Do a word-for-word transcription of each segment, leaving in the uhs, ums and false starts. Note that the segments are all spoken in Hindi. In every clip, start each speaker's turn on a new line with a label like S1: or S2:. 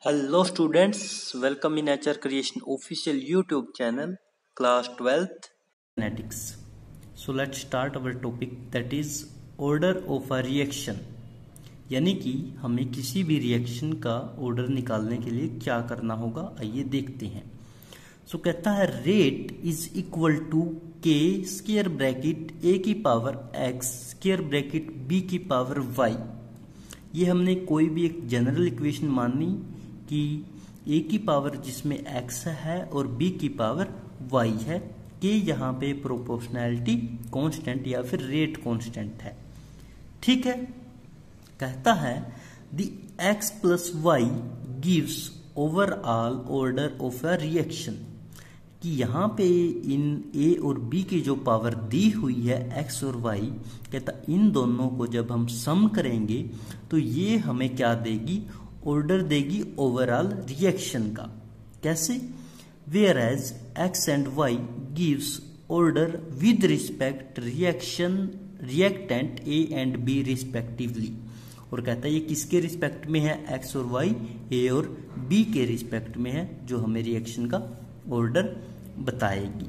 S1: Hello students, welcome in Nature Creation official YouTube channel, class twelfth kinetics. So let's start our topic, that is order of a reaction. यानी कि हमें किसी भी रिएक्शन का ऑर्डर निकालने के लिए क्या करना होगा, आइए देखते हैं. सो so, कहता है रेट इज इक्वल टू के स्क्वायर ब्रैकेट ए की power X square bracket B की पावर वाई. ये हमने कोई भी एक जनरल इक्वेशन मानी कि a की पावर जिसमें x है और b की पावर y है, कि यहाँ पे प्रोपोर्शनैलिटी कांस्टेंट या फिर रेट कांस्टेंट है. ठीक है, कहता है the x plus Y gives overall order of a reaction, कि यहाँ पे इन a और b की जो पावर दी हुई है x और y, कहता इन दोनों को जब हम सम करेंगे तो ये हमें क्या देगी, ऑर्डर देगी ओवरऑल रिएक्शन का. कैसे? Whereas X and Y gives order with respect reaction reactant A and B respectively. और कहता है ये किसके रिस्पेक्ट में है, एक्स और वाई ए और बी के रिस्पेक्ट में है, जो हमें रिएक्शन का ऑर्डर बताएगी.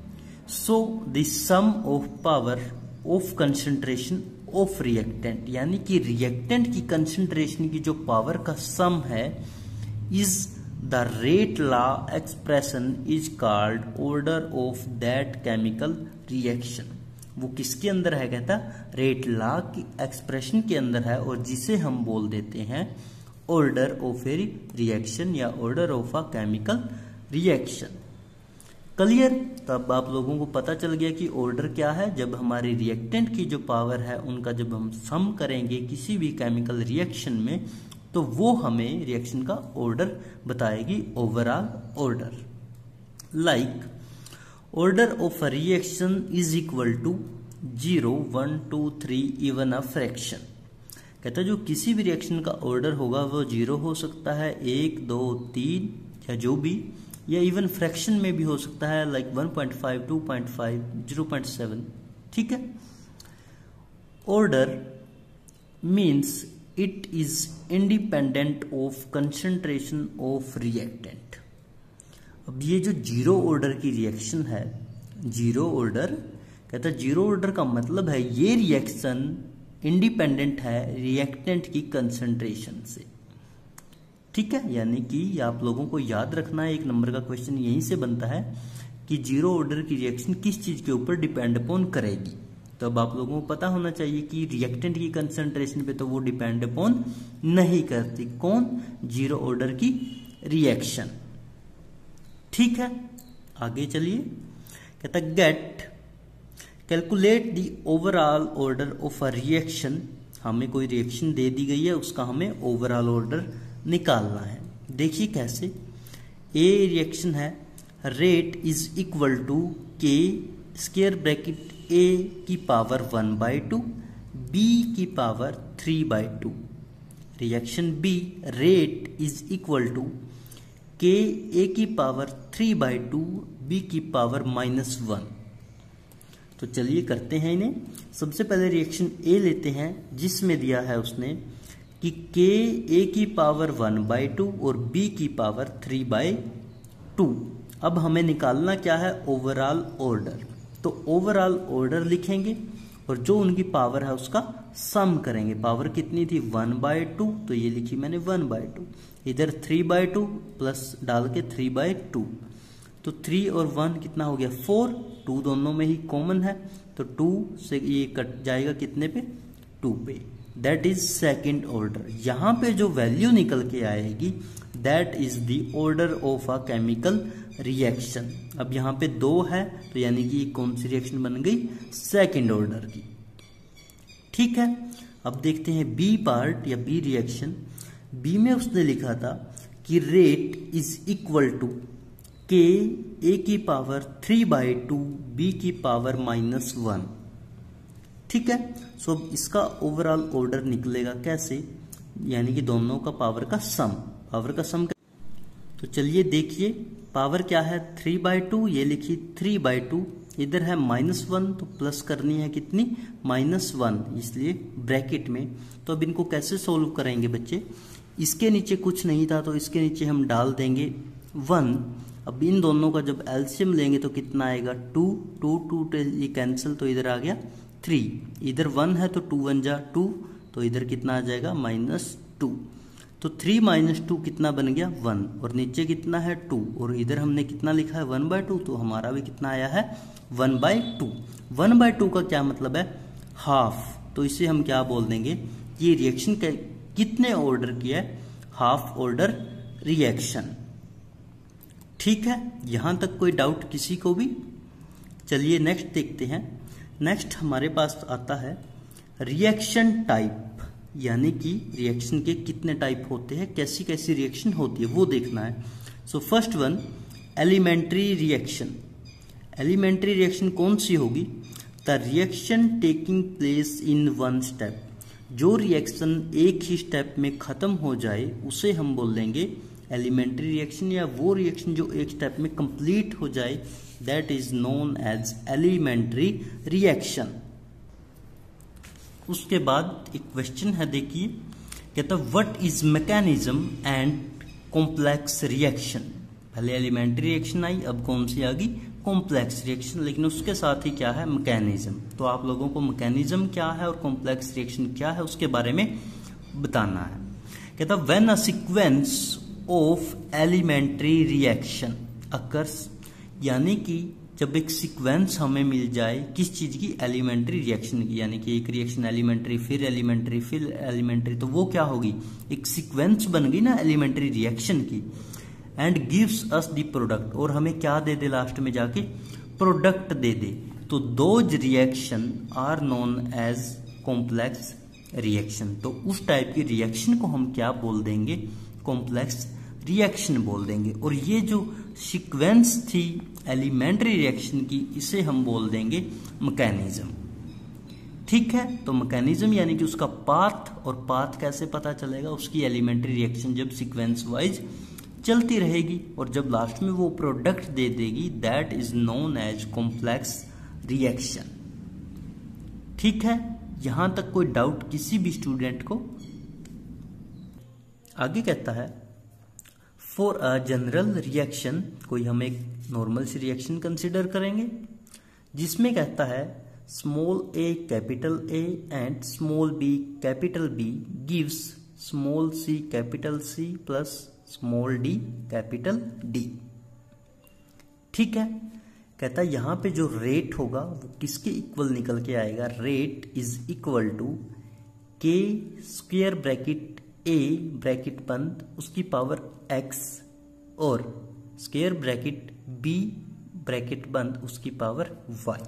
S1: So the sum of power of concentration of reactant, यानी कि रिएक्टेंट की कंसंट्रेशन की जो पावर का सम है, is the rate law expression is called order of that chemical reaction. वो किसके अंदर है, कहता रेट लॉ की एक्सप्रेशन के अंदर है, और जिसे हम बोल देते हैं ऑर्डर ऑफ ए रिएक्शन या order of a chemical reaction. Clear? तब आप लोगों को पता चल गया कि ऑर्डर क्या है. जब हमारी रिएक्टेंट की जो पावर है उनका जब हम सम करेंगे किसी भी केमिकल रिएक्शन में, तो वो हमें रिएक्शन का ऑर्डर बताएगी, overall order. Like order of a reaction is equal to zero one two three even a fraction. कहता है जो किसी भी रिएक्शन का ऑर्डर होगा वो जीरो हो सकता है, एक दो तीन या जो भी, या इवन फ्रैक्शन में भी हो सकता है, like one point five, two point five, zero point seven. ठीक है. Order means it is independent of concentration of reactant. अब ये जो जीरो ऑर्डर की रिएक्शन है, जीरो ऑर्डर, कहता है जीरो ऑर्डर का मतलब है ये रिएक्शन इंडिपेंडेंट है रिएक्टेंट की कंसंट्रेशन से. ठीक है, यानी कि आप लोगों को याद रखना है, एक नंबर का क्वेश्चन यहीं से बनता है कि जीरो ऑर्डर की रिएक्शन किस चीज के ऊपर डिपेंड अपॉन करेगी. तो अब आप लोगों को पता होना चाहिए कि रिएक्टेंट की कंसंट्रेशन पे तो वो डिपेंड अपॉन नहीं करती. कौन? जीरो ऑर्डर की रिएक्शन. ठीक है, आगे चलिए. कहता get calculate the overall order of a reaction. हमें कोई रिएक्शन दे दी गई है, उसका हमें ओवरऑल ऑर्डर निकालना है. देखिए कैसे. ए रिएक्शन है, रेट इज इक्वल टू के स्क्वायर ब्रैकेट ए की power one by two B की power three by two. Reaction B, rate is equal to k A की power three by two B की पावर माइनस वन. तो चलिए करते हैं इन्हें. सबसे पहले रिएक्शन ए लेते हैं, जिसमें दिया है उसने कि के ए की पावर वन बाई टू और बी की पावर थ्री बाई टू. अब हमें निकालना क्या है, ओवरऑल ऑर्डर. तो ओवरऑल ऑर्डर लिखेंगे और जो उनकी पावर है उसका सम करेंगे. पावर कितनी थी, वन बाई टू, तो ये लिखी मैंने वन बाई टू. इधर थ्री बाई टू प्लस डाल के थ्री बाई टू, तो थ्री और वन कितना हो गया, फोर. टू दोनों में ही कॉमन है, तो टू से ये कट जाएगा कितने पे, टू पे. That is second order. यहां पे जो वैल्यू निकल के आएगी, that is the order of a chemical reaction. अब यहां पे दो है, तो यानी कि कौन सी रिएक्शन बन गई, सेकेंड ऑर्डर की. ठीक है, अब देखते हैं बी पार्ट या बी रिएक्शन. बी में उसने लिखा था कि rate is equal to k A की power three by two B की पावर माइनस वन. ठीक है, सो अब इसका ओवरऑल ऑर्डर निकलेगा कैसे, यानी कि दोनों का पावर का सम. पावर का सम, तो चलिए देखिए पावर क्या है, थ्री बाई टू, ये लिखी थ्री बाई टू, इधर है माइनस वन, तो प्लस करनी है कितनी, माइनस वन, इसलिए ब्रैकेट में. तो अब इनको कैसे सोल्व करेंगे बच्चे, इसके नीचे कुछ नहीं था तो इसके नीचे हम डाल देंगे वन। अब इन दोनों का जब एलसीएम लेंगे तो कितना आएगा, टू टू टू ये कैंसिल तो इधर आ गया थ्री, इधर वन है तो टू वन जा टू, तो इधर कितना आ जाएगा माइनस टू। तो थ्री माइनस टू कितना बन गया वन, और नीचे कितना है टू, और इधर हमने कितना लिखा है वन बाय टू, तो हमारा भी कितना आया है one by two. One by two का क्या मतलब है, हाफ, तो इसे हम क्या बोल देंगे, ये रिएक्शन कितने ऑर्डर की है, हाफ ऑर्डर रिएक्शन। ठीक है, यहां तक कोई डाउट किसी को भी। चलिए नेक्स्ट देखते हैं। नेक्स्ट हमारे पास आता है रिएक्शन टाइप, यानी कि रिएक्शन के कितने टाइप होते हैं, कैसी कैसी रिएक्शन होती है वो देखना है। So first one elementary reaction. Elementary reaction कौन सी होगी, the reaction taking place in one step, जो रिएक्शन एक ही स्टेप में खत्म हो जाए उसे हम बोल देंगे एलिमेंट्री रिएक्शन, या वो रिएक्शन जो एक स्टेप में कंप्लीट हो जाए that is known as elementary reaction. उसके बाद एक क्वेश्चन है, देखिए कहता what is mechanism and complex reaction. पहले एलिमेंट्री रिएक्शन आई, अब कौन सी आ गई, कॉम्प्लेक्स रिएक्शन, लेकिन उसके साथ ही क्या है मैकेनिज्म। तो आप लोगों को मैकेनिज्म क्या है और कॉम्प्लेक्स रिएक्शन क्या है उसके बारे में बताना है। कहता when a sequence of elementary reaction occurs, यानी कि जब एक सीक्वेंस हमें मिल जाए किस चीज की, एलिमेंट्री रिएक्शन की, यानी कि एक रिएक्शन एलिमेंट्री फिर एलिमेंट्री फिर एलिमेंट्री, तो वो क्या होगी, एक सीक्वेंस बन गई ना एलिमेंट्री रिएक्शन की। And gives us the product, और हमें क्या दे दे लास्ट में जाके, प्रोडक्ट दे दे, तो those reaction are known as complex reaction. तो उस टाइप की रिएक्शन को हम क्या बोल देंगे, कॉम्प्लेक्स रिएक्शन बोल देंगे। और ये जो सीक्वेंस थी एलिमेंट्री रिएक्शन की, इसे हम बोल देंगे मैकेनिज्म। ठीक है, तो मैकेनिज्म यानी कि उसका पाथ, और पाथ कैसे पता चलेगा, उसकी एलिमेंट्री रिएक्शन जब सीक्वेंस वाइज चलती रहेगी और जब लास्ट में वो प्रोडक्ट दे देगी that is known as complex reaction. ठीक है, यहां तक कोई डाउट किसी भी स्टूडेंट को। आगे कहता है फॉर अ जनरल रिएक्शन, कोई हम एक नॉर्मल सी रिएक्शन कंसिडर करेंगे जिसमें कहता है small A capital A and small B capital B gives small C capital C plus small D capital D. ठीक है, कहता है यहां पे जो रेट होगा वो किसके इक्वल निकल के आएगा, रेट इज इक्वल टू के स्क्वायर ब्रैकेट ए ब्रैकेट बंद उसकी पावर एक्स और स्क्वायर ब्रैकेट बी ब्रैकेट बंद उसकी पावर वाई।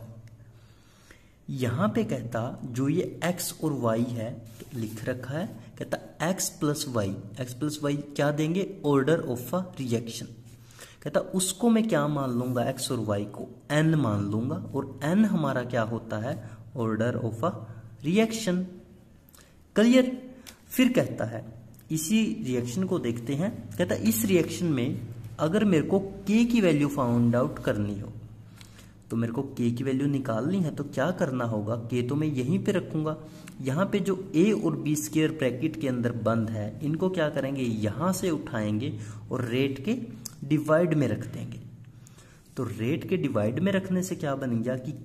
S1: यहां पे कहता जो ये x और y है तो लिख रखा है, कहता x plus Y, X plus Y क्या देंगे, ऑर्डर ऑफ अ रिएक्शन। कहता उसको मैं क्या मान लूंगा, x और y को n मान लूंगा, और n हमारा क्या होता है, order of a reaction. Clear. फिर कहता है इसी रिएक्शन को देखते हैं, कहता इस रिएक्शन में अगर मेरे को k की वैल्यू फाउंड आउट करनी हो, तो मेरे को k की वैल्यू निकालनी है, तो क्या करना होगा, k तो मैं यहीं पे रखूंगा, यहाँ पे जो a और b स्क्वायर ब्रैकेट के अंदर बंद है इनको क्या करेंगे, यहां से उठाएंगे और रेट के डिवाइड में रख देंगे। तो रेट के डिवाइड में रखने से क्या बन गया कि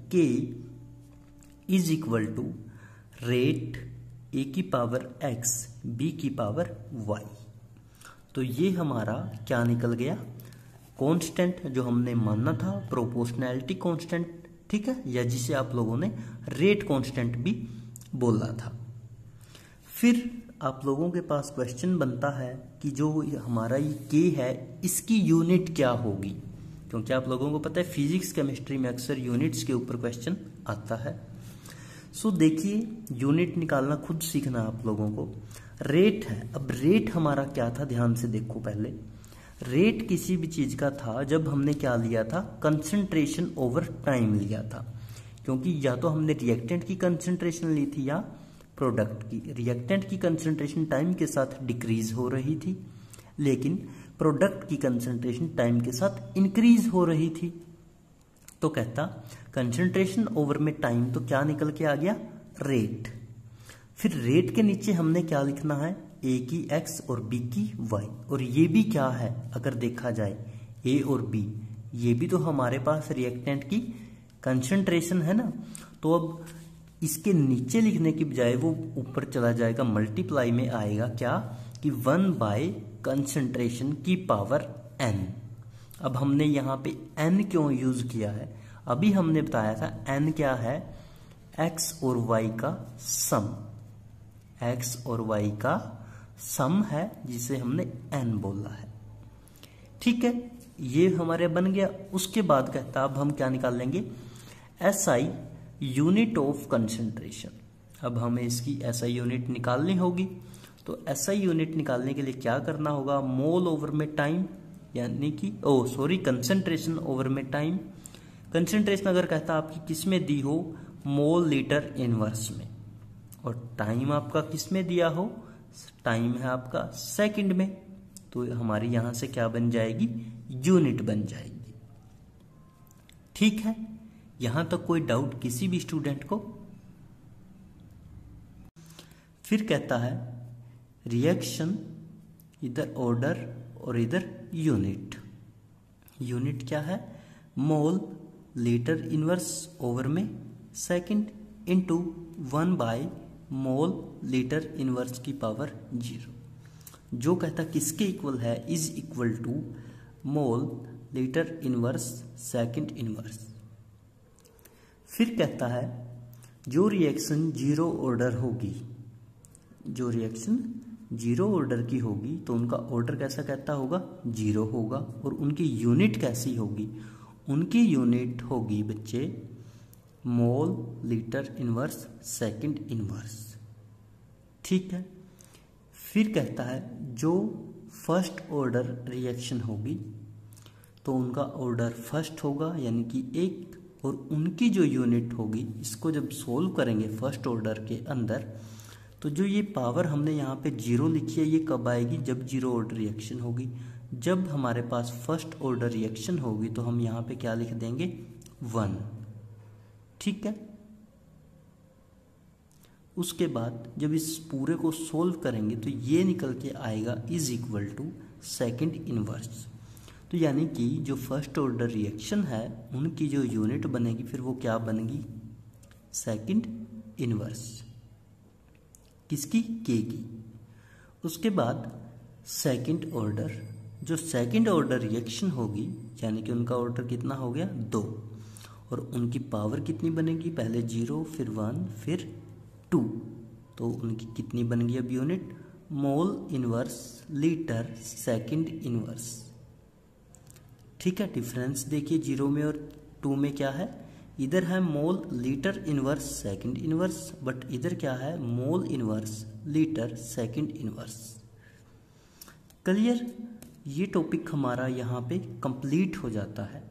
S1: k is equal to rate a की पावर x b की पावर y। तो ये हमारा क्या निकल गया, कांस्टेंट जो हमने माना था, प्रोपोर्शनैलिटी कांस्टेंट। ठीक है, या जिसे आप लोगों ने रेट कांस्टेंट भी बोला था। फिर आप लोगों के पास क्वेश्चन बनता है कि जो हमारा ये के है इसकी यूनिट क्या होगी, क्योंकि आप लोगों को पता है फिजिक्स केमिस्ट्री में अक्सर यूनिट्स के ऊपर क्वेश्चन आता है। सो देखिए यूनिट निकालना खुद सीखना आप लोगों को। रेट है, अब रेट हमारा क्या था, ध्यान से देखो। पहले रेट किसी भी चीज का था जब हमने क्या लिया था, कंसंट्रेशन ओवर टाइम लिया था, क्योंकि या तो हमने रिएक्टेंट की कंसंट्रेशन ली थी या प्रोडक्ट की। रिएक्टेंट की कंसंट्रेशन टाइम के साथ डिक्रीज हो रही थी, लेकिन प्रोडक्ट की कंसंट्रेशन टाइम के साथ इंक्रीज हो रही थी। तो कहता कंसंट्रेशन ओवर में टाइम, तो क्या निकल के आ गया, रेट। फिर रेट के नीचे हमने क्या लिखना है, ए की एक्स और बी की वाई, और ये भी क्या है अगर देखा जाए ए और बी, ये भी तो हमारे पास रिएक्टेंट की कंसंट्रेशन है ना। तो अब इसके नीचे लिखने की बजाय वो ऊपर चला जाएगा, मल्टीप्लाई में आएगा क्या कि वन बाय कंसंट्रेशन की पावर एन। अब हमने यहाँ पे एन क्यों यूज किया है, अभी हमने बताया था एन क्या है, एक्स और वाई का सम, एक्स और वाई का सम है जिसे हमने एन बोला है। ठीक है, ये हमारे बन गया। उसके बाद कहता अब हम क्या निकाल लेंगे, S I unit of concentration. अब हमें इसकी एस आई यूनिट निकालनी होगी, तो एस आई यूनिट निकालने के लिए क्या करना होगा, मोल ओवर में टाइम, यानी कि ओ सॉरी कंसंट्रेशन ओवर में टाइम। कंसंट्रेशन अगर कहता आपकी किस में दी हो, मोल लीटर इनवर्स में, और टाइम आपका किस में दिया हो, टाइम है आपका सेकंड में, तो हमारी यहां से क्या बन जाएगी, यूनिट बन जाएगी। ठीक है, यहां तक कोई डाउट किसी भी स्टूडेंट को। फिर कहता है रिएक्शन इधर ऑर्डर और इधर यूनिट। यूनिट क्या है, मोल लीटर इनवर्स ओवर में second into one by mole litre inverse की पावर जीरो, जो कहता किसके इक्वल है, is equal to mole litre inverse second inverse. फिर कहता है जो रिएक्शन जीरो ऑर्डर होगी, जो रिएक्शन जीरो ऑर्डर की होगी तो उनका ऑर्डर कैसा कहता होगा, जीरो होगा, और उनकी यूनिट कैसी होगी, उनकी यूनिट होगी बच्चे mole litre inverse second inverse. ठीक है, फिर कहता है जो फर्स्ट ऑर्डर रिएक्शन होगी तो उनका ऑर्डर फर्स्ट होगा यानी कि एक, और उनकी जो यूनिट होगी, इसको जब सोल्व करेंगे फर्स्ट ऑर्डर के अंदर, तो जो ये पावर हमने यहाँ पे जीरो लिखी है ये कब आएगी, जब जीरो ऑर्डर रिएक्शन होगी। जब हमारे पास फर्स्ट ऑर्डर रिएक्शन होगी तो हम यहाँ पे क्या लिख देंगे, वन। ठीक है, उसके बाद जब इस पूरे को सोल्व करेंगे तो ये निकल के आएगा is equal to second inverse. तो यानी कि जो फर्स्ट ऑर्डर रिएक्शन है उनकी जो यूनिट बनेगी फिर वो क्या बनेगी, सेकंड इनवर्स, किसकी, के की। उसके बाद सेकंड ऑर्डर, जो सेकंड ऑर्डर रिएक्शन होगी यानी कि उनका ऑर्डर कितना हो गया, दो, और उनकी पावर कितनी बनेगी, पहले जीरो फिर वन फिर टू, तो उनकी कितनी बन गई अब unit, mole inverse litre second inverse. ठीक है, डिफरेंस देखिए जीरो में और टू में क्या है, इधर है mole litre inverse second inverse, but इधर क्या है, mole inverse litre second inverse. Clear, ये टॉपिक हमारा यहाँ पे कंप्लीट हो जाता है।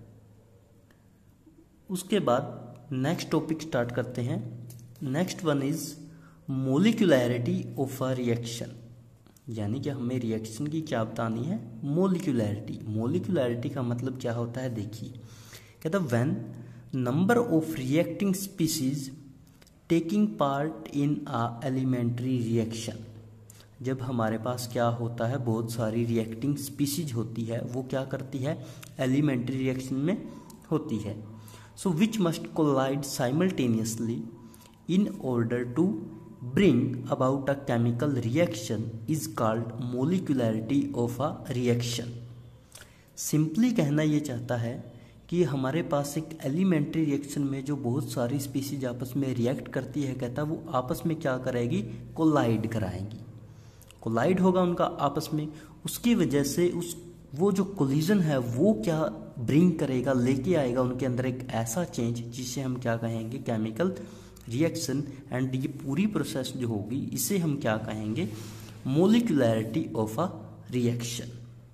S1: उसके बाद नेक्स्ट टॉपिक स्टार्ट करते हैं। Next one is molecularity of a reaction, यानी कि हमें रिएक्शन की क्या बतानी है, मोलिकुलैरिटी। मोलिकुलैरिटी का मतलब क्या होता है, देखिए कहता when number of reacting species taking part in a elementary reaction. जब हमारे पास क्या होता है, बहुत सारी रिएक्टिंग स्पीसीज होती है, वो क्या करती है, एलिमेंट्री रिएक्शन में होती है। So which must collide simultaneously in order to bring about a chemical reaction is called molecularity of a reaction। Simply कहना ये चाहता है कि हमारे पास एक एलिमेंट्री रिएक्शन में जो बहुत सारी स्पीसीज आपस में रिएक्ट करती है, कहता है वो आपस में क्या कराएगी, कोलाइड कराएंगी, कोलाइड होगा उनका आपस में। उसकी वजह से उस वो जो कोलिजन है वो क्या ब्रिंग करेगा, लेके आएगा उनके अंदर एक ऐसा चेंज जिसे हम क्या कहेंगे, केमिकल रिएक्शन। एंड ये पूरी प्रोसेस जो होगी इसे हम क्या कहेंगे, मोलिकुलैरिटी ऑफ अ रिएक्शन।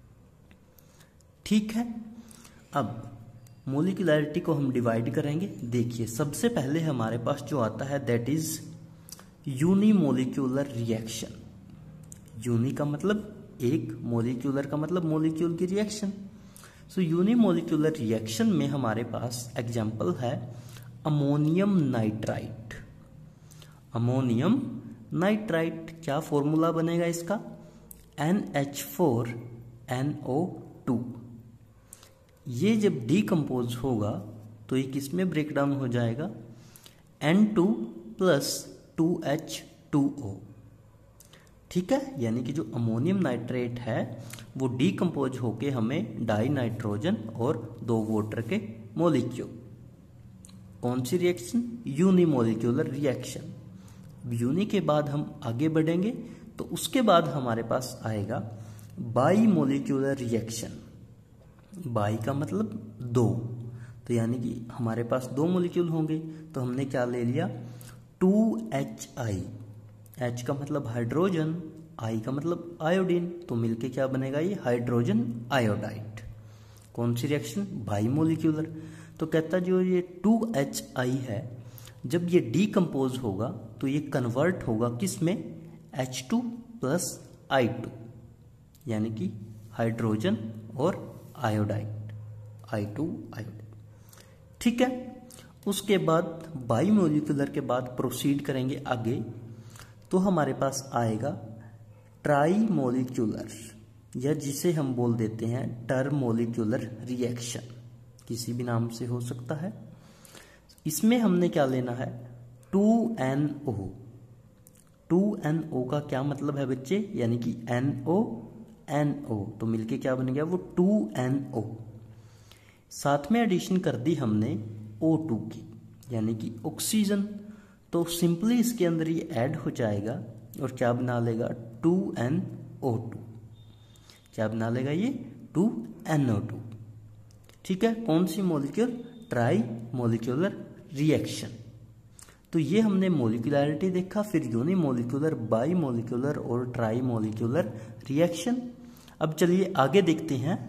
S1: ठीक है, अब मोलिकुलैरिटी को हम डिवाइड करेंगे। देखिए सबसे पहले हमारे पास जो आता है that is unimolecular reaction. Uni का मतलब एक, मोलिक्यूलर का मतलब मोलिक्यूल की रिएक्शन। सो यूनिमोलिक्यूलर रिएक्शन में हमारे पास एग्जाम्पल है अमोनियम नाइट्राइट। अमोनियम नाइट्राइट, क्या फॉर्मूला बनेगा इसका, N H four N O two. ये जब डीकम्पोज होगा तो ये किस में ब्रेक डाउन हो जाएगा, N two plus two H two O. ठीक है, यानी कि जो अमोनियम नाइट्रेट है वो डीकम्पोज होके हमें डाई नाइट्रोजन और दो वाटर के मॉलिक्यूल। कौन सी रिएक्शन, यूनिमोलिक्यूलर रिएक्शन। यूनि के बाद हम आगे बढ़ेंगे तो उसके बाद हमारे पास आएगा बाई मोलिक्यूलर रिएक्शन। बाई का मतलब दो, तो यानी कि हमारे पास दो मॉलिक्यूल होंगे, तो हमने क्या ले लिया, टू एच आई। H का मतलब हाइड्रोजन, I का मतलब आयोडीन, तो मिलके क्या बनेगा, ये हाइड्रोजन आयोडाइड। कौन सी रिएक्शन, बाई मोलिक्यूलर। तो कहता जो ये टू एच आई है, जब ये डीकम्पोज होगा तो ये कन्वर्ट होगा किस में, H two plus I two, यानी कि हाइड्रोजन और आयोडाइड, आई टू आयोडाइड। ठीक है, उसके बाद बाई मोलिक्यूलर के बाद प्रोसीड करेंगे आगे, तो हमारे पास आएगा ट्राई मोलिक्यूलर, या जिसे हम बोल देते हैं टर मोलिक्यूलर रिएक्शन, किसी भी नाम से हो सकता है। इसमें हमने क्या लेना है, two N O. Two N O का क्या मतलब है बच्चे, यानी कि एन ओ एन ओ, तो मिलके क्या बन गया वो टू एन ओ। साथ में एडिशन कर दी हमने ओ टू की, यानी कि ऑक्सीजन, तो सिंपली इसके अंदर ये ऐड हो जाएगा और क्या बना लेगा, टू एन ओ टू। क्या बना लेगा ये, टू एन ओ टू। ठीक है, कौन सी मॉलिक्यूल, ट्राई मोलिक्यूलर रिएक्शन। तो ये हमने मोलिकुलरिटी देखा, फिर यूनिमोलिक्यूलर, बाई मोलिक्यूलर और ट्राई मोलिक्यूलर रिएक्शन। अब चलिए आगे देखते हैं।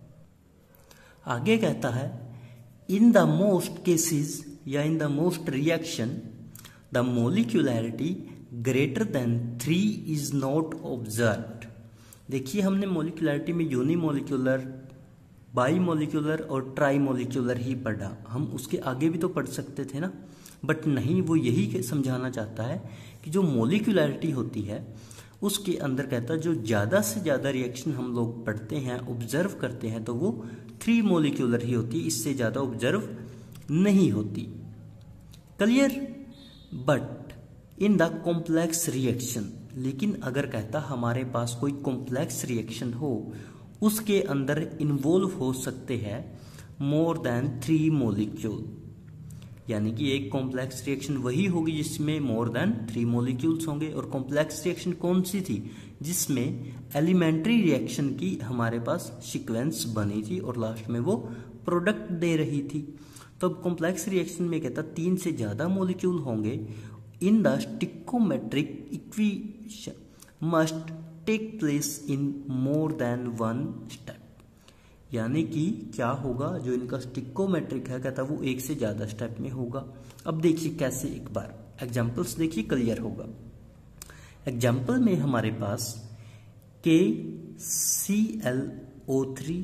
S1: आगे कहता है, इन द मोस्ट केसेस या in the most reaction the molecularity greater than three is not observed। देखिए हमने मोलिकुलरिटी में यूनिमोलिक्यूलर, बाई मोलिकुलर और ट्राई मोलिकुलर ही पढ़ा, हम उसके आगे भी तो पढ़ सकते थे ना, बट नहीं, वो यही समझाना चाहता है कि जो मोलिकुलरिटी होती है उसके अंदर कहता है जो ज़्यादा से ज़्यादा रिएक्शन हम लोग पढ़ते हैं, ऑब्जर्व करते हैं, तो वो थ्री मोलिकुलर ही होती है, इससे ज़्यादा ऑब्जर्व नहीं होती। Clear. But in the complex reaction, लेकिन अगर कहता हमारे पास कोई कॉम्प्लेक्स रिएक्शन हो, उसके अंदर इन्वॉल्व हो सकते हैं मोर देन थ्री मोलिक्यूल, यानी कि एक कॉम्प्लेक्स रिएक्शन वही होगी जिसमें मोर देन थ्री मोलिक्यूल्स होंगे। और कॉम्प्लेक्स रिएक्शन कौन सी थी, जिसमें एलिमेंट्री रिएक्शन की हमारे पास सीक्वेंस बनी थी और लास्ट में वो प्रोडक्ट दे रही थी। तो अब कॉम्प्लेक्स रिएक्शन में कहता तीन से ज्यादा मॉलिक्यूल होंगे, in the stoichiometric equation must take place in more than one step, यानी कि क्या होगा, जो इनका स्टिक्योमेट्रिक है कहता वो एक से ज्यादा स्टेप में होगा। अब देखिए कैसे, एक बार एग्जांपल्स देखिए क्लियर होगा। एग्जांपल में हमारे पास K C L O three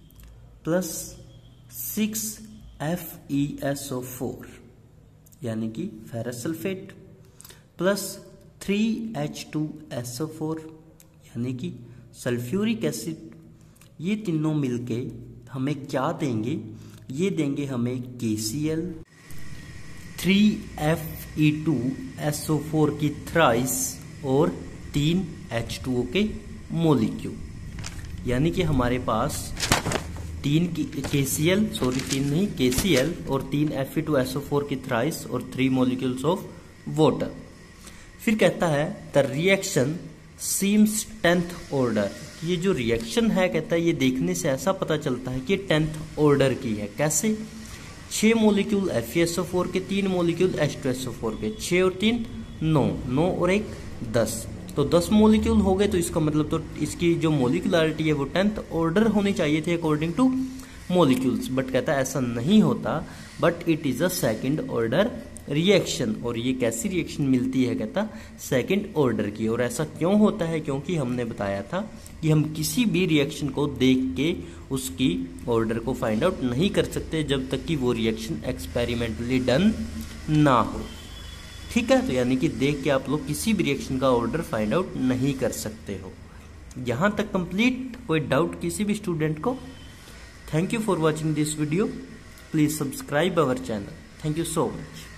S1: plus six F E S O four, यानी कि ferrous sulphate, plus three H two S O four, यानी कि सल्फ्यूरिक एसिड। ये तीनों मिलके हमें क्या देंगे, ये देंगे हमें K C L, three F E two S O four की थ्राइस और तीन एच टू ओ के मोलिक्यूल, यानी कि हमारे पास तीन की के सी एल, सॉरी तीन नहीं के सी एल और तीन F E two S O four की थ्राइस और थ्री मोलिक्यूल्स ऑफ वाटर। फिर कहता है the reaction seems tenth order, ये जो रिएक्शन है कहता है ये देखने से ऐसा पता चलता है कि टेंथ ऑर्डर की है। कैसे, छह molecule F E S O four के, तीन molecule H two S O four के, छह और तीन नौ, नौ और एक दस, तो दस मोलिक्यूल हो गए। तो इसका मतलब तो इसकी जो मोलिकुलरिटी है वो टेंथ ऑर्डर होनी चाहिए थे अकॉर्डिंग टू मोलिक्यूल्स, बट कहता है ऐसा नहीं होता, but it is a second order reaction. और ये कैसी रिएक्शन मिलती है, कहता सेकंड ऑर्डर की। और ऐसा क्यों होता है, क्योंकि हमने बताया था कि हम किसी भी रिएक्शन को देख के उसकी ऑर्डर को फाइंड आउट नहीं कर सकते जब तक कि वो रिएक्शन एक्सपेरिमेंटली डन ना हो। ठीक है, तो यानी कि देख के आप लोग किसी भी रिएक्शन का ऑर्डर फाइंड आउट नहीं कर सकते हो। यहाँ तक कंप्लीट? कोई डाउट किसी भी स्टूडेंट को? Thank you for watching this video. Please subscribe our channel. Thank you so much.